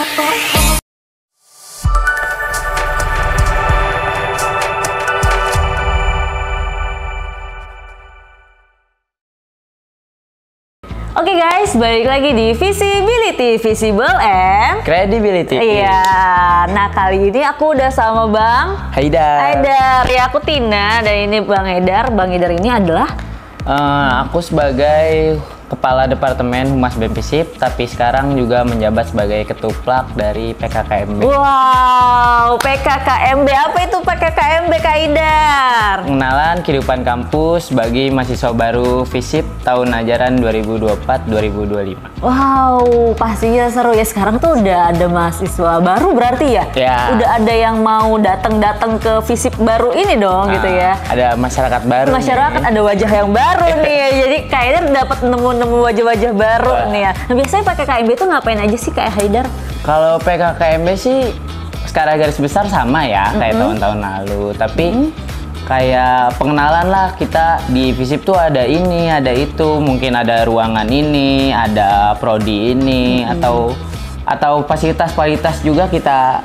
Oke guys, balik lagi di Visibility, Visible and Credibility. Iya, nah kali ini aku udah sama Bang Haidar. Ya, aku Tina dan ini Bang Haidar. Bang Haidar ini adalah Aku sebagai Kepala Departemen Humas BEM FISIP, tapi sekarang juga menjabat sebagai Ketuplak dari PKKMB. Wow, PKKMB. Apa itu PKKMB, Kak Haidar? Pengenalan kehidupan kampus bagi mahasiswa baru FISIP tahun ajaran 2024-2025. Wow, pastinya seru ya. Sekarang tuh udah ada mahasiswa baru berarti ya? Ya. Udah ada yang mau datang ke FISIP baru ini dong, gitu ya? Ada masyarakat baru. Masyarakat nih. ada wajah yang baru nih ya. Jadi Kak Haidar dapat nemu wajah-wajah baru nih ya. Nah, biasanya PKKMB itu ngapain aja sih Kak Haidar? Kalau PKKMB sih secara garis besar sama ya kayak tahun-tahun lalu, tapi kayak pengenalan lah, kita di FISIP tuh ada ini, ada itu, mungkin ada ruangan ini, ada prodi ini, atau fasilitas-fasilitas juga kita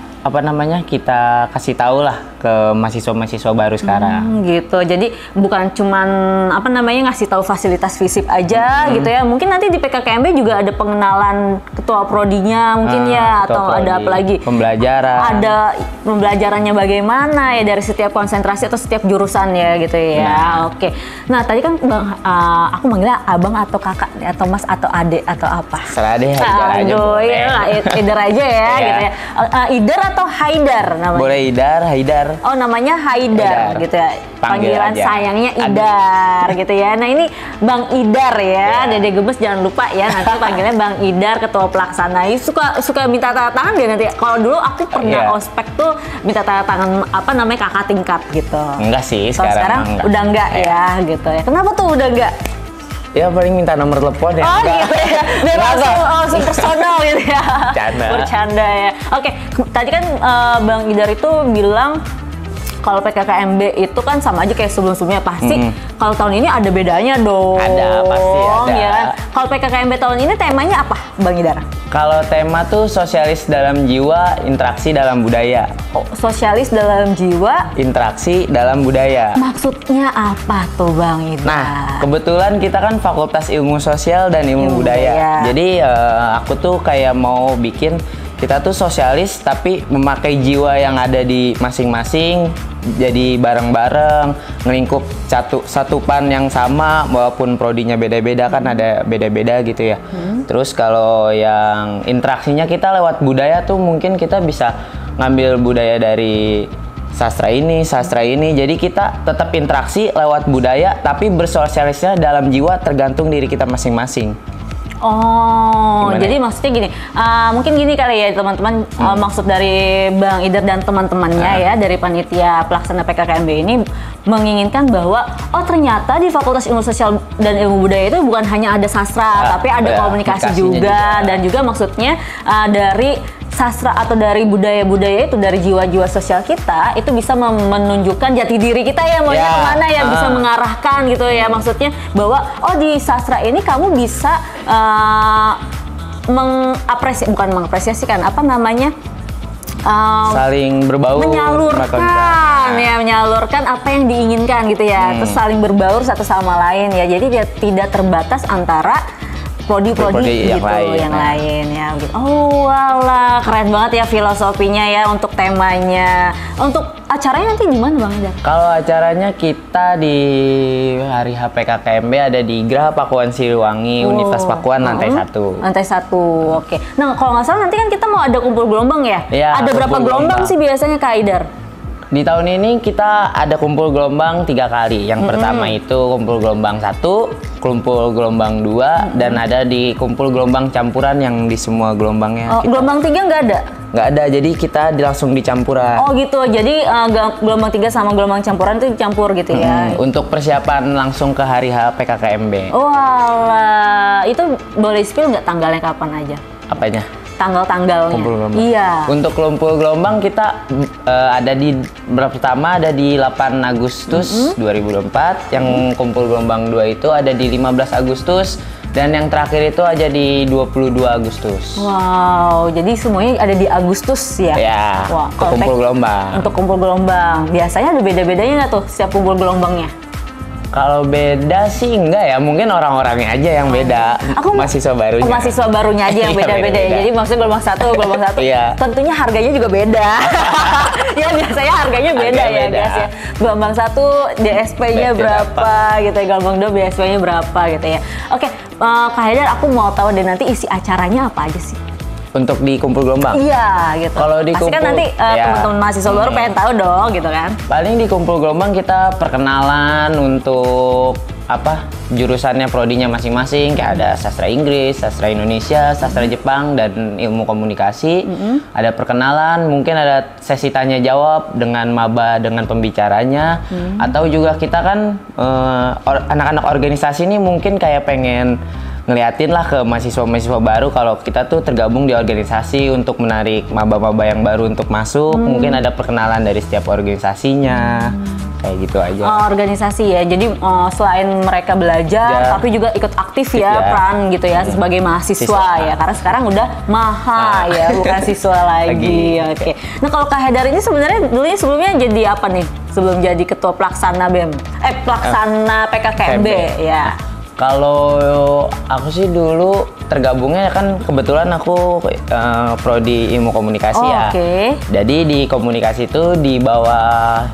kita kasih tahu lah ke mahasiswa-mahasiswa baru sekarang. Gitu. Jadi bukan cuman ngasih tahu fasilitas FISIP aja gitu ya. Mungkin nanti di PKKMB juga ada pengenalan ketua prodinya mungkin ya, atau prodi, ada apa lagi? Pembelajaran. Ada pembelajarannya bagaimana ya dari setiap konsentrasi atau setiap jurusan ya gitu ya. Oke. Nah, tadi kan Bang aku manggilnya Abang atau Kakak atau Mas atau Ade atau apa? Serah deh, Haidar aja boleh. Haidar aja ya gitu ya. Haidar atau Haidar namanya? Boleh Haidar. Oh, namanya Haidar gitu ya. Panggilan sayangnya Idar gitu ya. Nah, ini Bang Idar ya. Dede Gemes jangan lupa ya, nanti panggilnya Bang Idar, ketua pelaksana. Suka minta tanda tangan dia nanti. Kalau dulu aku pernah ospek tuh minta tanda tangan kakak tingkat gitu. Enggak sih, sekarang udah enggak ya gitu ya. Kenapa tuh udah enggak? Ya paling minta nomor telepon ya. Oh gitu ya. Biar langsung personal gitu ya. Bercanda ya. Oke, tadi kan Bang Idar itu bilang kalau PKKMB itu kan sama aja kayak sebelum-sebelumnya. Pasti kalau tahun ini ada bedanya dong. Ada, pasti ada. Ya kan? Kalau PKKMB tahun ini temanya apa, Bang Idar? Kalau tema tuh sosialis dalam jiwa, interaksi dalam budaya. Oh, sosialis dalam jiwa, interaksi dalam budaya. Maksudnya apa tuh, Bang Idar? Nah, kebetulan kita kan Fakultas Ilmu Sosial dan Ilmu Budaya. Jadi aku tuh kayak mau bikin kita tuh sosialis tapi memakai jiwa yang ada di masing-masing, jadi bareng-bareng ngelingkup satupan yang sama walaupun prodinya beda-beda, kan ada beda-beda gitu ya. Terus kalau yang interaksinya kita lewat budaya tuh mungkin kita bisa ngambil budaya dari sastra ini, jadi kita tetap interaksi lewat budaya tapi bersosialisnya dalam jiwa tergantung diri kita masing-masing. Oh, gimana? Jadi maksudnya gini, mungkin gini kali ya teman-teman, maksud dari Bang Idar dan teman-temannya ya dari panitia pelaksana PKKMB ini menginginkan bahwa ternyata di Fakultas Ilmu Sosial dan Ilmu Budaya itu bukan hanya ada sastra, tapi ada komunikasi juga, dan juga maksudnya dari sastra atau dari budaya-budaya itu, dari jiwa-jiwa sosial kita itu bisa menunjukkan jati diri kita ya, maunya kemana ya, bisa mengarahkan gitu ya. Maksudnya bahwa di sastra ini kamu bisa mengapresiasikan saling berbaur, menyalurkan apa yang diinginkan gitu ya. Terus saling berbaur satu sama lain ya. Jadi dia tidak terbatas antara prodi-prodi gitu yang lain ya gitu. Oh walah, keren banget ya filosofinya ya untuk temanya. Untuk acaranya nanti di mana, Bang Idar? Kalau acaranya kita di hari PKKMB ada di Graha Pakuan Siliwangi, Universitas Pakuan lantai 1. Lantai 1. Oke. Nah, kalau nggak salah nanti kan kita mau ada kumpul gelombang ya? Ada berapa gelombang sih biasanya, Kak Idar? Di tahun ini kita ada kumpul gelombang 3 kali. Yang pertama itu kumpul gelombang 1, kumpul gelombang 2, dan ada di kumpul gelombang campuran yang di semua gelombangnya. Gelombang 3 nggak ada? Nggak ada, jadi kita langsung dicampuran. Oh gitu, jadi gelombang 3 sama gelombang campuran itu dicampur gitu ya? Untuk persiapan langsung ke hari PKKMB. Walah, itu boleh spill nggak tanggalnya kapan aja? Apanya? Tanggal-tanggalnya. Kumpul gelombang. Iya. Untuk kumpul gelombang kita ada di pertama ada di 8 Agustus 2024. Yang kumpul gelombang 2 itu ada di 15 Agustus Dan yang terakhir itu aja di 22 Agustus. Wow, jadi semuanya ada di Agustus ya? Ya, Wah, untuk kumpul gelombang. Untuk kumpul gelombang. Biasanya ada beda-bedanya nggak tuh setiap kumpul gelombangnya? Kalau beda sih enggak ya, mungkin orang-orangnya aja yang beda. Mahasiswa barunya. Mahasiswa barunya aja yang beda-beda ya. Jadi maksudnya gelombang satu. Iya. Tentunya harganya juga beda. Ya biasanya harganya beda ya guys ya. Gelombang satu DSP-nya berapa gitu ya, gelombang 2 BSP-nya berapa gitu ya. Oke, Kak Haidar, aku mau tahu deh nanti isi acaranya apa aja sih? Untuk di kumpul gelombang? Iya gitu. Kalau di pasti kumpul, kan nanti teman-teman mahasiswa baru pengen tahu dong gitu kan. Paling di kumpul gelombang kita perkenalan untuk jurusannya, prodinya masing-masing. Kayak ada sastra Inggris, sastra Indonesia, sastra Jepang, dan ilmu komunikasi. Ada perkenalan, mungkin ada sesi tanya jawab dengan maba, dengan pembicaranya. Atau juga kita kan anak-anak organisasi ini mungkin kayak pengen ngeliatin lah ke mahasiswa-mahasiswa baru kalau kita tuh tergabung di organisasi untuk menarik maba-maba yang baru untuk masuk. Mungkin ada perkenalan dari setiap organisasinya, kayak gitu aja. Organisasi ya, jadi selain mereka belajar, tapi juga ikut aktif ya, peran gitu ya sebagai mahasiswa ya, karena sekarang udah maha ya, bukan siswa lagi. Oke. Nah kalau Kak Haidar ini sebenarnya dulunya sebelumnya jadi apa nih? Sebelum jadi ketua pelaksana BEM, pelaksana PKKMB ya. Kalau aku sih dulu tergabungnya kan kebetulan aku prodi ilmu komunikasi ya. Jadi di komunikasi itu di bawah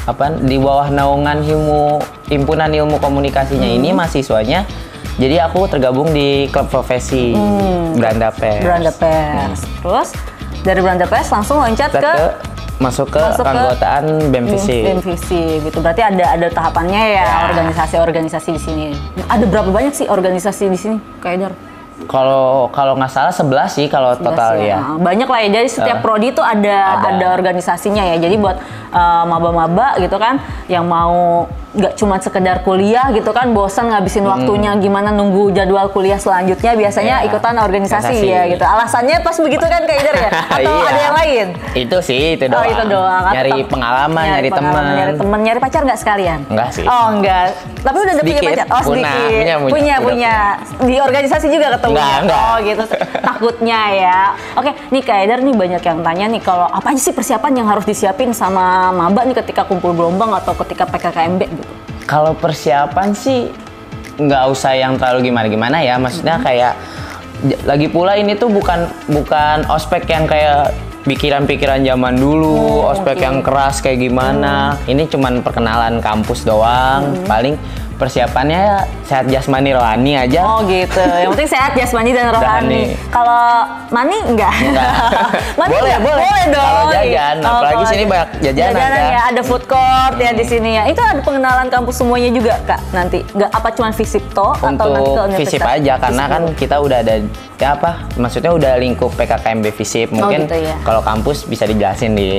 naungan himpunan ilmu komunikasinya ini mahasiswanya. Jadi aku tergabung di klub profesi Beranda Pers. Terus dari Beranda Pers langsung loncat ke masuk ke keanggotaan BEM Visip gitu. Berarti ada tahapannya ya, organisasi-organisasi di sini. Ada berapa banyak sih organisasi di sini, Kak Haidar? Kalau nggak salah 11 sih kalau total ya. Banyak lah ya. Jadi setiap prodi itu ada organisasinya ya. Jadi buat maba-maba gitu kan yang mau nggak cuma sekedar kuliah gitu kan, bosan ngabisin waktunya gimana nunggu jadwal kuliah selanjutnya, biasanya ikutan organisasi ya gitu. Alasannya pas begitu kan Kak Haidar ya? Atau ada yang lain? Itu sih, itu doang. Oh, itu doang. Nyari pengalaman, nyari teman. Nyari pacar nggak sekalian? Enggak sih. Oh enggak. Tapi udah ada punya pacar? Oh sedikit. Punya. Di organisasi juga ketemu? Enggak. Oh gitu. Takutnya ya. Oke, nih Kak Haidar nih banyak yang tanya nih, kalau apa aja sih persiapan yang harus disiapin sama maba nih ketika kumpul gelombang atau ketika PKKMB gitu? Kalau persiapan sih nggak usah yang terlalu gimana-gimana ya. Maksudnya kayak lagi pula ini tuh bukan ospek yang kayak pikiran-pikiran zaman dulu, ospek yang keras kayak gimana. Ini cuman perkenalan kampus doang. Paling persiapannya sehat jasmani rohani aja. Oh gitu. Yang penting sehat jasmani dan rohani. Kalau mani enggak? Mani boleh dong. Kalau jajan, apalagi sini banyak jajanan kan. Ya, ada food court ya di sini ya. Itu ada pengenalan kampus semuanya juga Kak nanti. Enggak apa cuma Visip atau nanti ke universitas? Visip aja karena kan kita udah ada maksudnya udah lingkup PKKMB Visip. Mungkin gitu ya. Kalau kampus bisa dijelasin di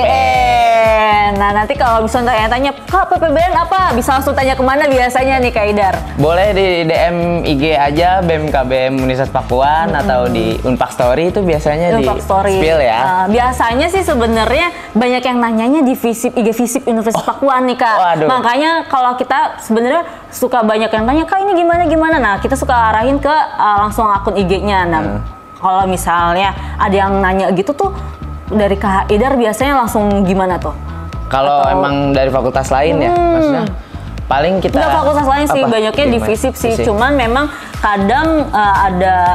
PPBN. Nah nanti kalau misalnya tanya Kak PPBN apa, bisa langsung tanya kemana biasanya nih Kak Haidar? Boleh di DM IG aja BMKBM Universitas Pakuan atau di Unpak Story, itu biasanya di spill ya. Biasanya sih sebenarnya banyak yang nanyanya di Visip, IG Visip Universitas Pakuan nih Kak. Waduh. Makanya kalau kita sebenarnya suka banyak yang tanya Kak ini gimana. Nah kita suka arahin ke langsung akun IG-nya. Nah kalau misalnya ada yang nanya gitu tuh dari Kak Haidar biasanya langsung gimana tuh? Kalau emang dari fakultas lain ya, maksudnya paling kita nggak fakultas lain sih, banyaknya di Visip sih. Cuman memang kadang ada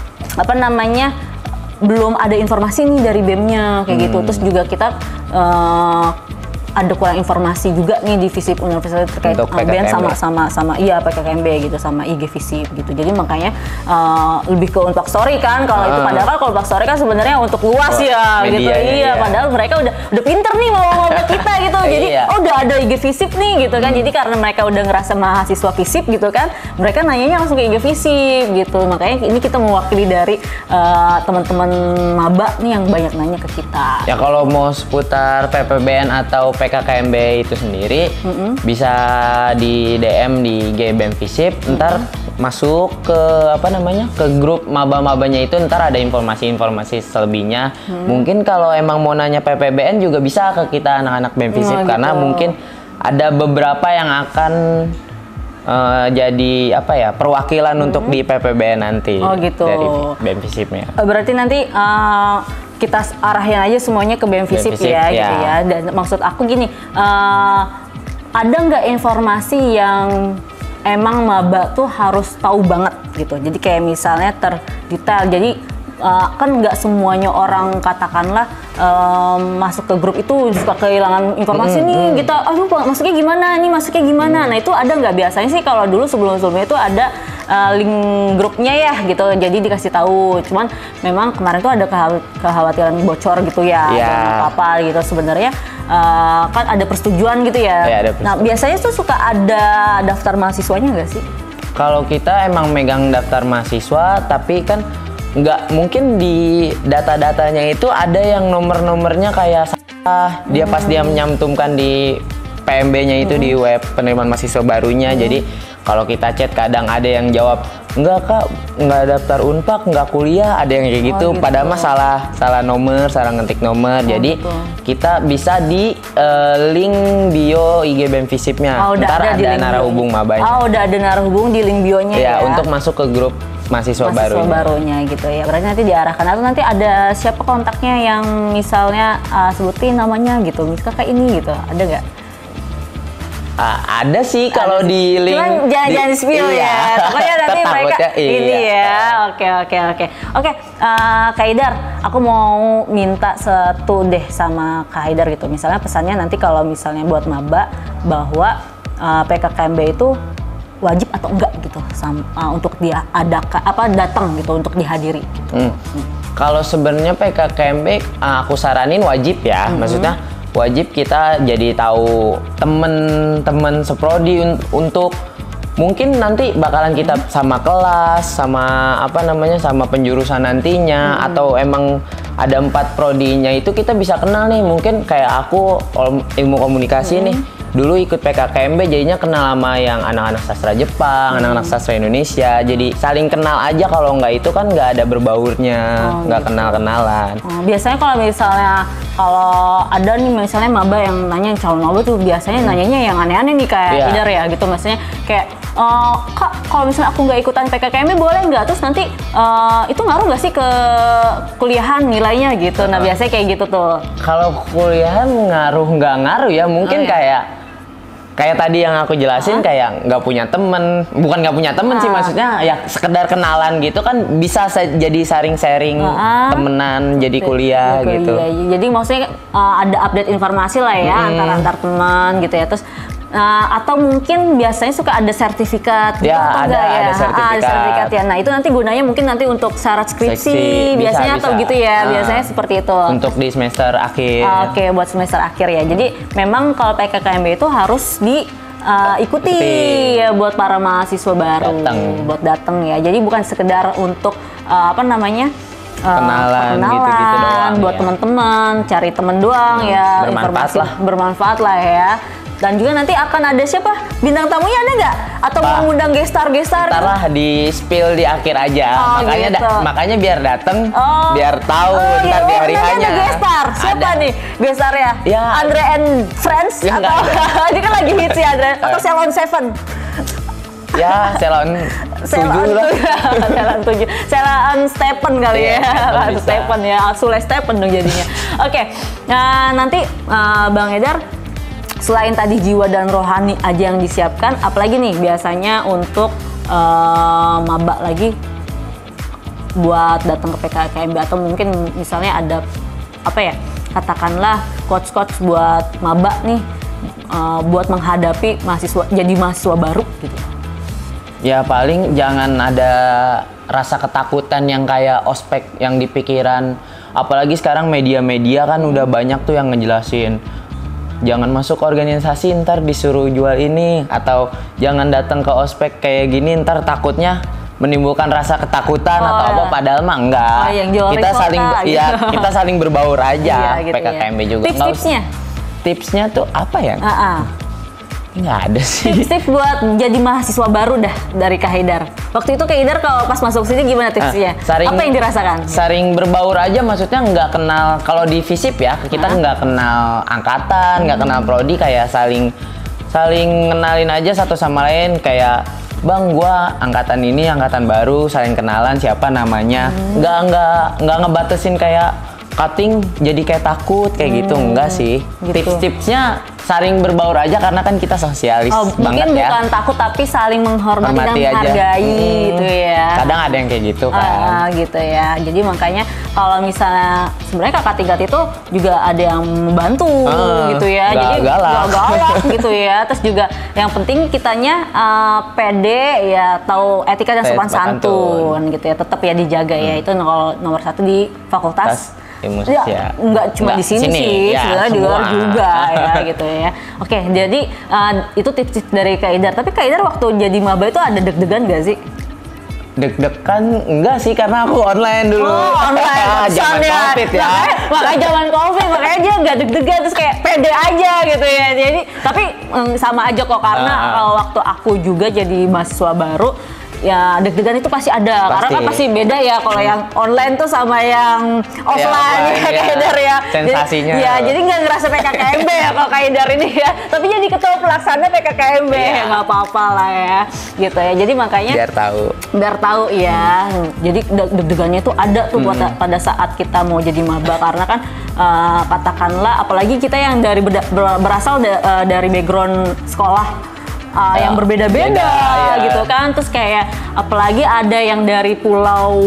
belum ada informasi nih dari BEM-nya kayak gitu. Terus juga kita ada kurang informasi juga nih di Visip Universitas terkait BEM sama PKKMB gitu, sama IG Visip gitu. Jadi makanya lebih ke Unpak Story kan kalau itu, padahal kalau Unpak Story kan sebenarnya untuk luas gitu. Iya, padahal mereka udah pinter nih mau kita gitu. Jadi udah ada IG Visip nih gitu kan. Jadi karena mereka udah ngerasa mahasiswa Visip gitu kan, mereka nanyanya langsung ke IG Visip gitu. Makanya ini kita mewakili dari teman-teman maba nih yang banyak nanya ke kita. Ya kalau mau seputar PPBN atau PKKMB itu sendiri bisa di DM di GBM Visip, ntar masuk ke ke grup maba-mabanya itu, ntar ada informasi-informasi selebihnya. Mungkin kalau emang mau nanya PPBN juga bisa ke kita anak-anak BEM Visip, karena mungkin ada beberapa yang akan jadi apa ya, perwakilan untuk di PPBN nanti. Oh gitu. Dari BEM FISIP-nya. Berarti nanti kita arahin aja semuanya ke BEM FISIP ya, gitu ya. Dan maksud aku gini, ada nggak informasi yang emang maba tuh harus tahu banget gitu. Jadi kayak misalnya terdetail. Jadi kan nggak semuanya orang katakanlah masuk ke grup itu suka kehilangan informasi nih, kita aduh masuknya gimana, nah itu ada nggak? Biasanya sih kalau dulu sebelumnya itu ada link grupnya ya gitu, jadi dikasih tahu. Cuman memang kemarin tuh ada kekhawatiran bocor gitu ya, apa gitu sebenarnya. Kan ada persetujuan gitu ya. Ada persetujuan. Nah biasanya tuh suka ada daftar mahasiswanya nggak sih? Kalau kita emang megang daftar mahasiswa, tapi kan nggak mungkin di data-datanya itu ada yang nomor-nomornya kayak salah. Pas dia menyantumkan di PMB-nya itu di web penerimaan mahasiswa barunya. Jadi kalau kita chat kadang ada yang jawab, enggak kak, nggak daftar Unpad, nggak kuliah, ada yang kayak gitu. Padahal mah salah nomor, salah ngetik nomor. Jadi kita bisa di link bio IG BEM FISIP-nya. Ntar ada narahubung mabanya. Udah ada narahubung di link bionya ya. Untuk masuk ke grup mahasiswa barunya gitu ya. Berarti nanti diarahkan atau nanti ada siapa kontaknya yang misalnya sebutin namanya gitu. Misalnya kayak ini gitu. Ada nggak? Ada sih kalau di link. Cuman jangan spill ya. Pokoknya nanti mereka ini ya. Oke. Kak Haidar, aku mau minta satu deh sama Kak Haidar gitu. Misalnya pesannya nanti kalau misalnya buat maba bahwa PKKMB itu wajib atau enggak gitu untuk datang gitu, untuk dihadiri gitu. Kalau sebenarnya PKKMB aku saranin wajib ya. Maksudnya wajib kita jadi tahu temen-temen seprodi untuk mungkin nanti bakalan kita sama kelas, sama sama penjurusan nantinya, atau emang ada 4 prodinya itu kita bisa kenal nih. Mungkin kayak aku ilmu komunikasi nih, dulu ikut PKKMB jadinya kenal sama yang anak-anak sastra Jepang, anak-anak sastra Indonesia. Jadi saling kenal aja, kalau nggak itu kan nggak ada berbaurnya, nggak kenal-kenalan. Biasanya kalau ada nih misalnya maba yang nanya, calon maba tuh biasanya nanyanya yang aneh-aneh nih kayak Haidar ya gitu. Maksudnya kayak, Kak, kalau misalnya aku nggak ikutan PKKMB boleh nggak? Terus nanti itu ngaruh nggak sih ke kuliahan nilainya gitu? Nah biasanya kayak gitu tuh. Kalau kuliahan nggak ngaruh ya, mungkin kayak tadi yang aku jelasin, kayak nggak punya temen, bukan nggak punya temen sih, maksudnya ya sekedar kenalan gitu kan bisa jadi sharing temenan jadi kuliah gitu. Jadi maksudnya ada update informasi lah ya antar teman gitu ya. Terus atau mungkin biasanya suka ada sertifikat gitu ada sertifikat ya. Nah itu nanti gunanya mungkin nanti untuk syarat skripsi biasanya bisa. Atau gitu ya, biasanya seperti itu untuk di semester akhir. Oke, buat semester akhir ya. Jadi memang kalau PKKMB itu harus diikuti ya buat para mahasiswa baru, buat datang ya. Jadi bukan sekedar untuk kenalan gitu doang, buat teman-teman, cari teman doang ya, bermanfaat lah ya. Dan juga nanti akan ada siapa? Bintang tamunya ada nggak? Atau mau ngundang gestar? Ntar lah di spill di akhir aja. Makanya biar dateng, biar tahu ntar di hari hanya. Ada gestar. Siapa nih gestarnya? Ya. Andre and Friends? Atau ini kan lagi hits ya Andre? Atau Salon 7? Ya, Salon 7 lah. Salon 7. Salon Stephen kali ya. Stephen ya. Sule Stephen dong jadinya. Oke. Nah, nanti Bang Haidar, selain tadi jiwa dan rohani aja yang disiapkan, apalagi nih biasanya untuk maba lagi buat datang ke PKKMB, atau mungkin misalnya ada katakanlah coach buat maba nih buat menghadapi mahasiswa baru gitu. Ya paling jangan ada rasa ketakutan yang kayak ospek yang di pikiran. Apalagi sekarang media-media kan udah banyak tuh yang ngejelasin, jangan masuk organisasi ntar disuruh jual ini, atau jangan datang ke ospek kayak gini ntar takutnya menimbulkan rasa ketakutan atau apa, padahal mah enggak. Kita saling berbaur aja. Gitu PKKMB juga. Tipsnya tuh apa ya? Nggak ada sih. Tips buat jadi mahasiswa baru dah dari Kak Haidar. Waktu itu Kak Haidar kalau pas masuk sini gimana tipsnya? Apa yang dirasakan? Saring berbaur aja, maksudnya nggak kenal. Kalau di FISIP ya, kita nggak kenal angkatan, nggak kenal prodi, kayak saling saling kenalin aja satu sama lain, kayak Bang, gua angkatan ini, angkatan baru, saling kenalan siapa namanya. Nggak ngebatasin kayak cutting jadi kayak takut kayak gitu, enggak sih. Gitu. Tips-tipsnya saling berbaur aja karena kan kita sosialis banget mungkin ya. bukan takut tapi saling menghormati dan Hormati aja. menghargai gitu ya. Kadang ada yang kayak gitu kan. Gitu ya. Jadi makanya kalau misalnya sebenarnya kakak tingkat itu juga ada yang membantu gitu ya. Jadi galak gitu ya. Terus juga yang penting kitanya pede ya, tahu etika dan sopan santun gitu ya. Tetap ya dijaga ya. Itu kalau nomor 1 di fakultas. Ya, enggak cuma di sini sih, ya, sebenarnya di luar juga ya gitu ya. Oke, jadi itu tips-tips dari Kak Idar. Tapi Kak Idar waktu jadi maba itu ada deg-degan gak sih? Deg-degan enggak sih, karena aku online dulu. Oh, online. Zaman COVID ya. Makanya zaman COVID, makanya dia nggak deg-degan, terus kayak pede aja gitu ya. Jadi, tapi sama aja kok, karena waktu aku juga jadi mahasiswa baru, ya deg-degan itu pasti ada. Karena kan pasti beda ya kalau yang online tuh sama yang offline ya, Kak Idar ya. Sensasinya. Jadi nggak ngerasa PKKMB ya kalau Kak Idar ini ya. Tapi jadi ketua pelaksana PKKMB, nggak apa-apa lah ya. Gitu ya. Jadi makanya biar tahu ya. Jadi deg-degannya tuh ada tuh pada saat kita mau jadi maba, karena kan katakanlah apalagi kita yang berasal dari background sekolah yang berbeda-beda gitu kan. Terus kayak apalagi ada yang dari pulau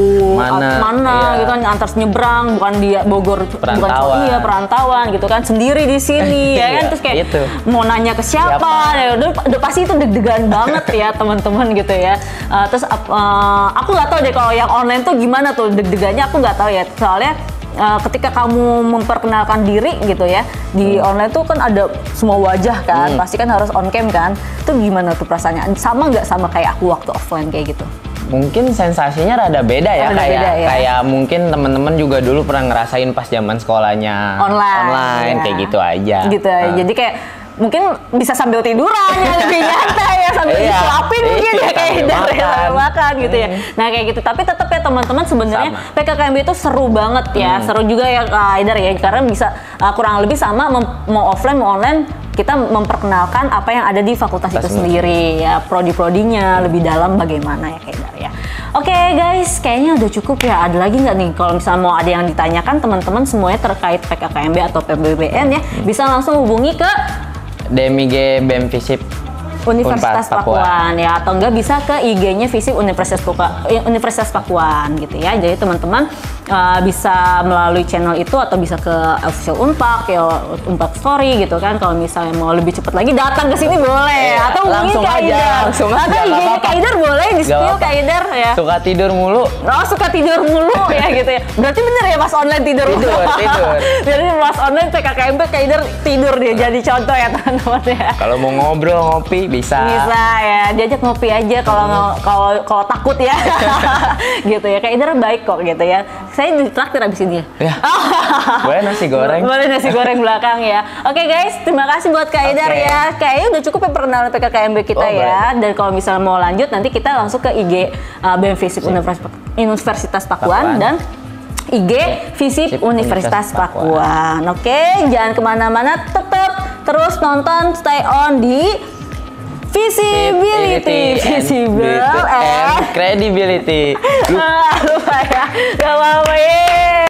mana gitu kan, antar nyebrang, bukan dia Bogor, perantauan gitu kan, sendiri di sini ya kan. Terus kayak mau nanya ke siapa? Ya, udah pasti itu deg-degan banget ya teman-teman gitu ya. Terus aku nggak tahu deh kalau yang online tuh gimana tuh deg-degannya, aku nggak tahu ya. Soalnya ketika kamu memperkenalkan diri gitu ya di online tuh kan ada semua wajah kan, pasti kan harus on cam kan. Itu gimana tuh perasaannya? Sama nggak sama kayak aku waktu offline kayak gitu? Mungkin sensasinya rada beda ya, kayak mungkin teman-teman juga dulu pernah ngerasain pas zaman sekolahnya online kayak gitu aja. Gitu. Jadi kayak mungkin bisa sambil tiduran ya, lebih nyantai ya, sambil disuapin mungkin ya kayak dari makan gitu ya. Nah kayak gitu, tapi tetap ya teman-teman sebenarnya PKKMB itu seru banget ya, seru juga ya Kak Idar ya, karena bisa kurang lebih sama mau offline mau online kita memperkenalkan apa yang ada di fakultas itu sendiri ya, prodi-prodinya lebih dalam bagaimana ya Kak Idar ya. Oke guys, kayaknya udah cukup ya. Ada lagi nggak nih kalau misalnya mau ada yang ditanyakan teman-teman semuanya terkait PKKMB atau PBBN ya, bisa langsung hubungi ke DMIG BEM FISIP Universitas Pakuan ya, atau enggak bisa ke IG-nya FISIP Universitas Pakuan gitu ya. Jadi teman-teman bisa melalui channel itu atau bisa ke official Unpak ya, Unpak Story gitu kan. Kalau misalnya mau lebih cepat lagi datang ke sini boleh, atau mungkin Kak Idar, atau IG-nya Kak Idar boleh di spill Kak Idar ya. Suka tidur mulu. Oh, suka tidur mulu ya gitu ya. Berarti bener ya pas online tidur mulu. Jadi pas online PKKMB Kak Idar tidur dia, jadi contoh ya teman-teman ya. Kalau mau ngobrol ngopi bisa ya, diajak ngopi aja kalau takut ya. Gitu ya, Kak Idar baik kok gitu ya. Saya ditraktir abis ini ya. Boleh nasi goreng. Boleh nasi goreng belakang ya. Oke guys, terima kasih buat Kak Idar ya. Kayaknya udah cukup ya perkenalan PKKMB kita ya. Dan kalau misalnya mau lanjut nanti kita langsung ke IG BEM FISIP Universitas Pakuan dan IG FISIP Universitas Pakuan. Oke, jangan kemana-mana, tetap terus nonton, stay on di Visibility, visible and credibility. lupa ya, gak apa-apa ya.